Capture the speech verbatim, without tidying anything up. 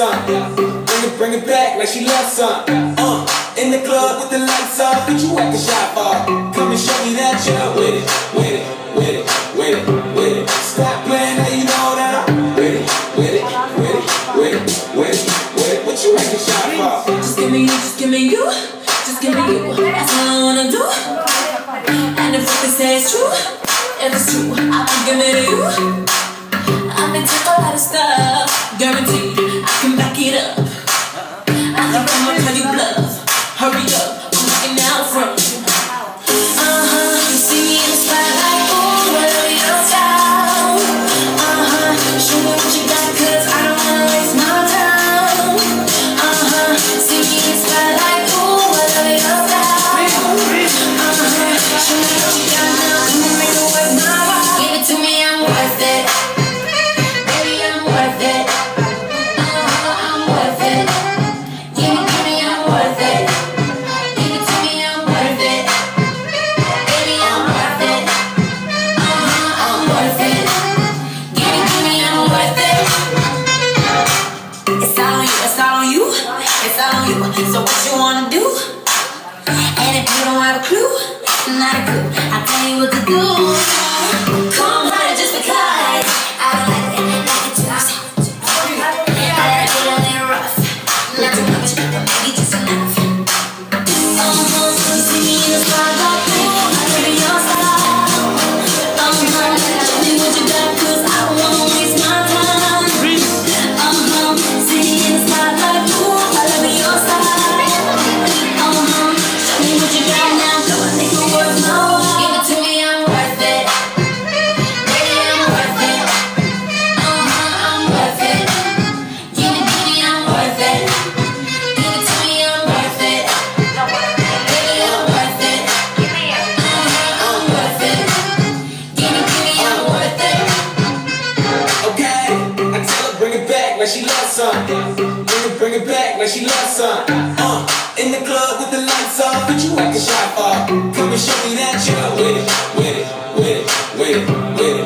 some. Bring it, bring it back like she loves some. Uh, in the club with the lights off, what you acting shy for? Come and show me that you're with it, with it, with it, with it, with it. Stop playing, now you know that I'm with it, with it, with it, with it, with it, with it. What you acting shy for? Just give me you, just give me you, just give me you. That's all I wanna do. And if what they say is true, if it's true, I'll be giving it to you. I've been took a lot of stuff, guaranteed I can back it up. I think I'ma call you bluff. Hurry up, I'm looking out front. Uh-huh, you see me in the spotlight, ooh, I love your style. Uh-huh, show me what you got, cause I don't wanna waste my time. Uh-huh, see me in the spotlight, ooh, I love your style. Uh-huh, show me what you got now, come on, make it worth my while. Give it to me, I'm worth it. Baby, I'm worth it. Uh-huh, I'm worth it. Give it to me, I'm worth it. Give it to me, I'm worth it. Baby, I'm worth it. Uh-huh, I'm worth it. Give it to me, I'm worth it. It's all on you, it's all on you, it's all on you. So what you wanna do? And if you don't have a clue, not a clue, I'll tell you what to do. Come on, just because I don't like it, like it too soft. I like it a little rough, not too much, but maybe just enough. Uh-huh, you see me in the spotlight, ooh, I love your style. Uh-huh, show me what you got, cause I don't wanna waste my time. Uh-huh, see me in the spotlight, ooh, I love your style. Uh-huh, show me what you got now, come on, make it worth my while. Give it to me, I'm worth it. Baby, I'm worth it. Uh-huh, I'm worth it. Give it to me, I'm worth it. Give it to me, I'm worth it. Baby, I'm worth it. Uh-huh, I'm worth it. Give it to me, I'm worth it. Okay, I tell her bring it back like she loves some. Bring it, bring it back like she loves some. Uh, in the club with the lights off, what you acting shy for? Come and show me that you're with it, with it, with it, with it, with it.